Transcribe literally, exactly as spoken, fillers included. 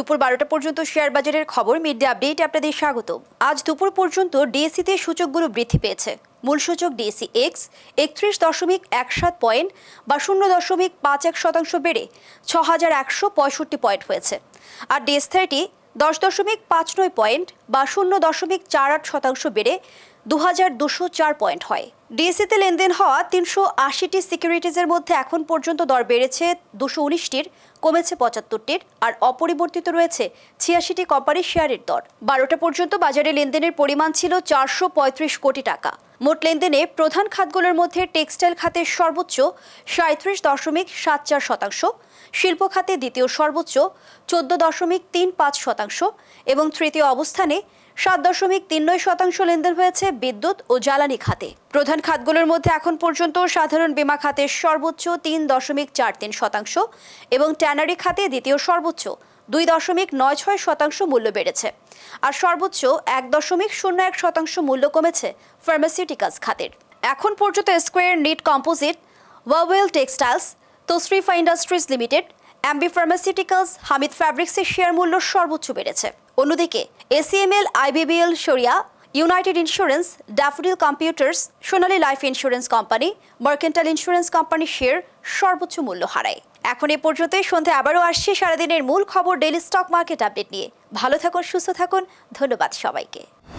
দুপুর বারোটা পর্যন্ত শেয়ার বাজারের খবর মিড ডে আপডেটে আপনাদের স্বাগত। আজ দুপুর পর্যন্ত ডিএসইতে সূচকগুলো বৃদ্ধি পেয়েছে। মূল সূচক ডিএসই এক্স একত্রিশ দশমিক এক সাত পয়েন্ট বা শূন্য দশমিক পাঁচ এক শতাংশ বেড়ে ছ হাজার একশো পঁয়ষট্টি পয়েন্ট হয়েছে। আর ডিএস থার্টি দশ দশমিক পাঁচ নয় পয়েন্ট বা শূন্য দশমিক চার আট শতাংশ বেড়ে দু হাজার দুশো চার পয়েন্ট হয়। ডিএসইতে লেনদেন হওয়া তিনশো আশিটি সিকিউরিটিজের মধ্যে এখন পর্যন্ত দর বেড়েছে দুশো উনিশটির, কমেছে পঁচাত্তরটির, আর অপরিবর্তিত রয়েছে ছিয়াশিটি কোম্পানির শেয়ারের দর। বারোটা পর্যন্ত বাজারে লেনদেনের পরিমাণ ছিল চারশো পঁয়ত্রিশ কোটি টাকা। মোট লেনদেনে প্রধান খাতগুলোর মধ্যে টেক্সটাইল খাতে সর্বোচ্চ সাঁত্রিশ দশমিক সাত চার শতাংশ, শিল্প খাতে দ্বিতীয় সর্বোচ্চ চোদ্দ দশমিক তিন পাঁচ শতাংশ এবং তৃতীয় অবস্থানে সাত দশমিক তিন নয় শতাংশ লেনদেন হয়েছে বিদ্যুৎ ও জ্বালানি খাতে। প্রধান খাতগুলোর মধ্যে এখন পর্যন্ত সাধারণ বীমা খাতে সর্বোচ্চ তিন দশমিক চার তিন শতাংশ এবং ট্যানারি খাতে দ্বিতীয় সর্বোচ্চ দুই দশমিক নয় ছয় শতাংশ মূল্য বেড়েছে, আর সর্বোচ্চ এক দশমিক শূন্য এক শতাংশ মূল্য কমেছে ফার্মাসিউটিক্যালস খাতের। এখন পর্যন্ত স্কোয়ার, নিট কম্পোজিট, ওয়াওয়েল Textiles, Tosrifa Industries Limited, MB Pharmaceuticals, Hamid ফ্যাব্রিক্সের শেয়ার মূল্য সর্বোচ্চ বেড়েছে। অন্যদিকে এসিএমএল, আইবিবিএল, শরিয়া, United Insurance, Daffodil Computers, Sonali Life Insurance Company, Mercantile Insurance কোম্পানির শেয়ার সর্বোচ্চ মূল্য হারায়। এখন এ পর্যন্তই। সন্ধ্যায় আবারও আসছে সারাদিনের মূল খবর ডেইলি স্টক মার্কেট আপডেট নিয়ে। ভালো থাকুন, সুস্থ থাকুন। ধন্যবাদ সবাইকে।